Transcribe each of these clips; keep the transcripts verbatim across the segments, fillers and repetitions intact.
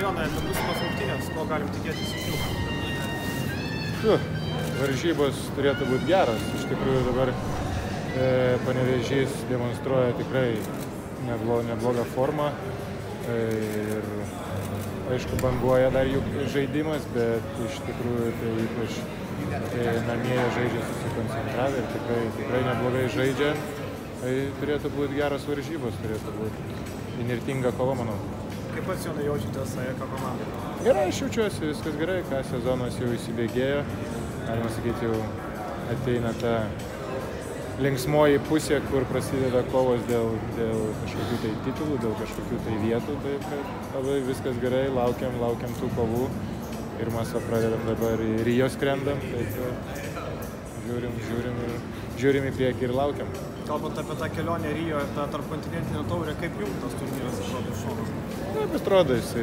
Jonai, apie būsimas rungtynės, ko galim tikėtis iš jų? Varžybos turėtų būti geros. Iš tikrųjų dabar e, Panevėžys demonstruoja tikrai neblo, neblogą formą. E, ir aišku, banguoja dar jų žaidimas, bet iš tikrųjų tai ypač e, namie žaidžia susikoncentravę ir tikrai, tikrai neblogai žaidžia. Tai turėtų būti geros varžybos, turėtų būti įnirtinga kova, manau. Kaip pats Jonai jaučiatės ką komandai? Gerai, aš jaučiuosi, viskas gerai, ką sezonas jau įsibėgėjo. Galima sakyti, jau ateina ta linksmoji pusė, kur prasideda kovos dėl, dėl kažkokių tai titulų, dėl kažkokių tai vietų. Taip, kad labai viskas gerai, laukiam, laukiam tų kovų. Ir mes pradedam dabar į Rio skrendam, taip žiūrim, žiūrim ir žiūrim į priekį ir laukiam. Kalbant apie tą kelionę Rio ir tą tarpkontinentinę taurę, kaip jums tas turnyras atrodo iš šonos? Taip, atrodo, jisai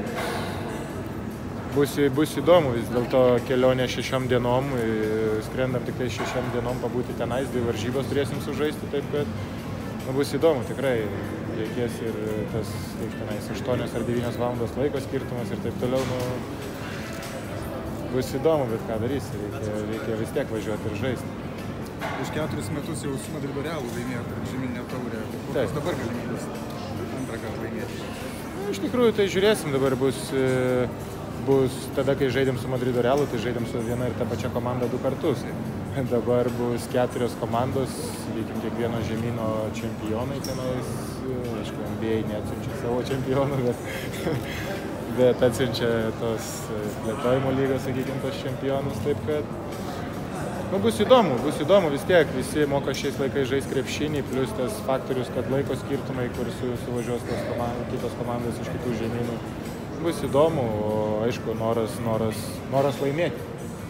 bus, bus įdomu, vis dėlto kelionė šešiom dienom, skrendam tik tai šešiom dienom pabūti tenais, dvi varžybos turėsim sužaisti, taip kad nu, bus įdomu, tikrai reikės ir tas, kaip tenais, aštuonios ar devynios valandos laiko skirtumas ir taip toliau, nu, bus įdomu, bet ką darysi, reikia, reikia vis tiek važiuoti ir žaisti. Už keturis metus jau su Madrido Realu laimėjote žemyninę taurę. Kokios dabar galimybės antrą kartą laimėti? Iš tikrųjų, tai žiūrėsim, dabar bus, bus tada, kai žaidėm su Madrido Realu, tai žaidėm su viena ir ta pačia komanda du kartus. Dabar bus keturios komandos, sakykim, kiekvieno žemyno čempionai tenais. Aišku, N B A neatsiunčia savo čempionų, bet, bet atsiunčia tos plėtojimo lygos, sakykim, tos čempionus, taip kad nu, bus įdomu, bus įdomu vis tiek, visi moka šiais laikais žaisti krepšinį, plus tas faktorius, kad laiko skirtumai, kur su, suvažiuos tos komandos, kitos komandos iš kitų žemynų. Bus įdomu, o aišku, noras, noras, noras laimėti.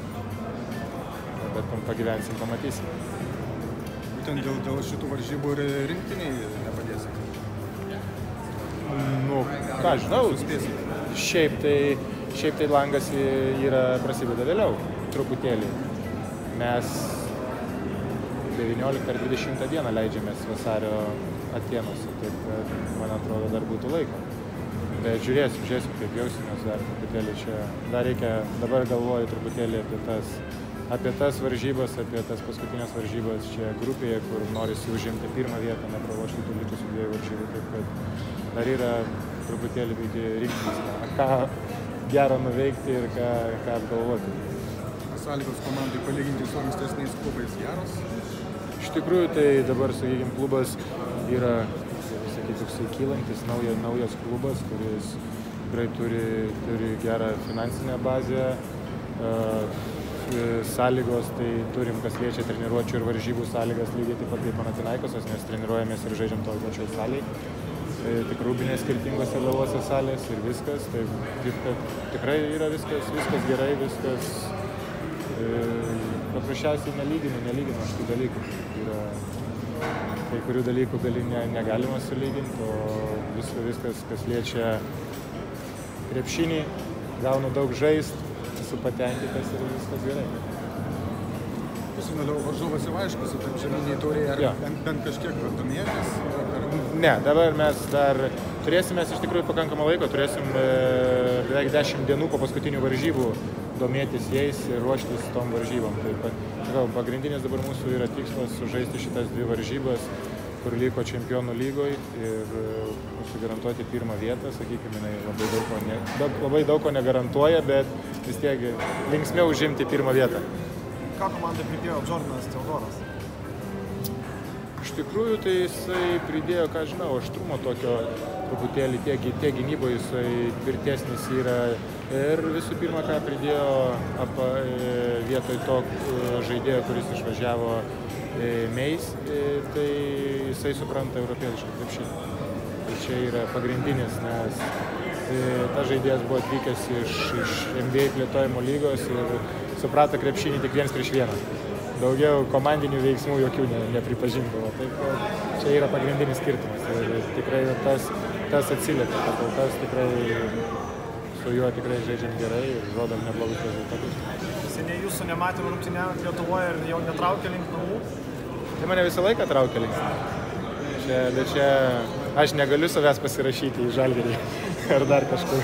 Bet pagyvensim, pamatysim. Būtent dėl, dėl šitų varžybų ir rinktiniai nepadėsim? Nu, ką žinau, šiaip tai, šiaip tai langas yra prasideda vėliau, truputėlį. Mes devynioliktą ar dvidešimtą dieną leidžiamės vasario Atėnuose, taip kad, man atrodo, dar būtų laiko. Bet žiūrėsim, žiūrėsim, kaip jausimės dar truputėlį čia. Dar reikia, dabar galvoju truputėlį apie tas, apie tas varžybas, apie tas paskutinės varžybas čia grupėje, kur norisi užimti pirmą vietą, nepralošti tų likusių dviejų varžybų. Taip kad dar yra truputėlį rinktis, ką gero nuveikti ir ką, ką apgalvoti. Sąlygos komandai palyginti su ankstesniais klubais geros? Iš tikrųjų, tai dabar, sakykime, klubas yra, sakyčiau, kylantis, nauja, naujas klubas, kuris tikrai turi, turi gerą finansinę bazę. Sąlygos, tai turim, kas liečia treniruočių ir varžybų sąlygas, lygiai taip pat kaip Panathinaikosas, nes treniruojamės ir žaidžiam toj pačioj salėj. Tik rūbinės skirtingose galvose salės ir viskas. Tai, kad tikrai yra viskas, viskas gerai, viskas paprasčiausiai nelyginu, nelyginu šitų dalykų. Yra, kai kurių dalykų gali, ne, negalima sulyginti, o viskas, viskas, kas liečia krepšinį, gaunu daug žaist, esu patenkintas ir viskas gerai. Pusfinalio varžovas jau aiškus, taip žemyniniai taurėje, ar ja. bent, bent kažkiek domėjotės? Ar... Ne, dabar mes dar turėsim iš tikrųjų pakankamą laiko, turėsim e, beveik dešimt dienų po paskutinių varžybų domėtis jais ir ruoštis tom varžybom. Taip, sakau, pagrindinis dabar mūsų yra tikslas sužaisti šitas dvi varžybas, kur liko čempionų lygoj ir mūsų garantuoti pirmą vietą, sakykime, jinai labai daug ko, ne, labai daug ko negarantuoja, bet vis tiek linksmiau užimti pirmą vietą. Ką komandai pridėjo Jordanas Teodoras? Iš tikrųjų, tai jisai pridėjo, ką žinau, aštrumo tokio truputėlį, tiek, tiek gynyboje jisai tvirtesnis yra. Ir visų pirma, ką pridėjo apa, vietoj to žaidėjo, kuris išvažiavo Meis, tai jisai supranta europietišką krepšinį. Tai čia yra pagrindinis, nes ta žaidėjas buvo atvykęs iš, iš N B A plėtojimo lygos ir suprato krepšinį tik viens prieš vieną. Daugiau komandinių veiksmų jokių ne, nepripažindavo. Taip, čia yra pagrindinis skirtumas ir tikrai tas, tas atsiliepia. Kol kas tikrai su juo tikrai žaidžiam gerai ir rodom neblogus rezultatus. Seniai jūsų nematėm rungtyniaujant Lietuvoje ir jau netraukia link namų? Tai mane visą laiką traukia link namų. Čia, bet čia aš negaliu savęs pasirašyti į Žalgirį ar dar kažkur.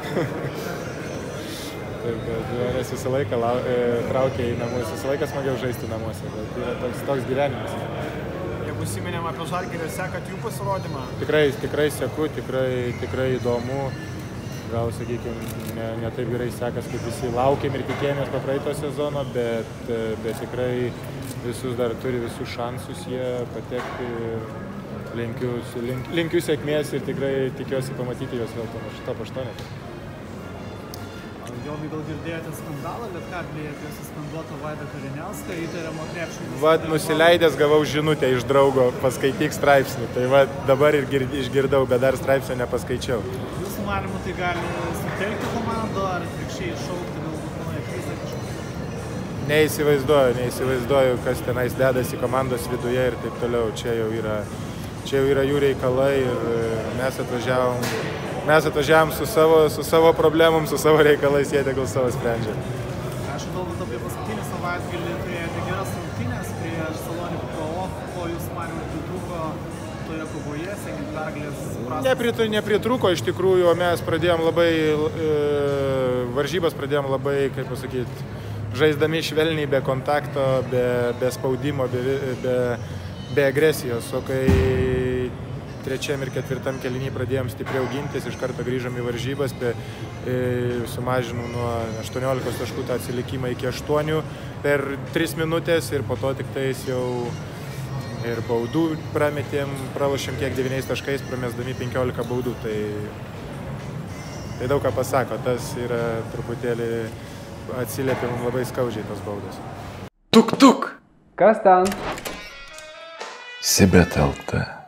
Taip, kad nes visą laiką lau, e, traukia į namus, visą laiką smagiau žaisti namuose, bet yra toks, toks gyvenimas. Jeigu užsiminėm apie Žalgirį, sekat jų pasirodymą? Tikrai, tikrai seku, tikrai, tikrai įdomu. Gal, sakykime, ne, ne taip gerai sekas, kaip visi laukėm ir tikėjomės po praeito sezono, bet, bet tikrai visus dar turi visus šansus jie patekti. Linkiu, link, linkiu sėkmės ir tikrai tikiuosi pamatyti juos vėl top aštuonetą. Jonai, gal girdėjote skandalą, bet ką apie suskanduotą Vaidą Kariniauską, įtariamo krepšininko? Vat nusileidęs gavau žinutę iš draugo, paskaityk straipsnį. Tai va dabar ir gird, išgirdau, bet dar straipsnio nepaskaičiau. Jūsų manymu tai gali sutelkti komandą ar atvirkščiai iššaukti galbūt naują krizę kažkokią? Neįsivaizduoju, neįsivaizduoju, kas tenais dedasi komandos viduje ir taip toliau. Čia jau yra, čia jau yra jų reikalai ir mes atvažiavom. Mes atvažiavom su savo, su savo problemom, su savo reikalais, jie tegul savo sprendžia. Aš kalbant apie paskutinį savaitgalį, turėjote geras rungtynes prieš Salonikų Pro, ko jūs manėte pritrūko toje kovoje, siekiant pergalės prastas? Nepritrūko iš tikrųjų, o mes pradėjom labai, e, varžybas pradėjom labai, kaip pasakyti, žaisdami švelniai, be kontakto, be, be spaudimo, be, be, be agresijos, o kai trečiam ir ketvirtam kėliny pradėjom stipriau gintis, iš karto grįžom į varžybas, pe, e, sumažinom nuo aštuoniolikos taškų tą atsilikimą iki aštuonių per tris minutės ir po to tik tais jau ir baudų prametėm, pralošėm kiek devyniais taškais, pramesdami penkiolika baudų. Tai, tai daug ką pasako, tas yra truputėlį atsiliepia mums labai skaudžiai tos baudos. Tuk tuk! Kas ten? Sibet L T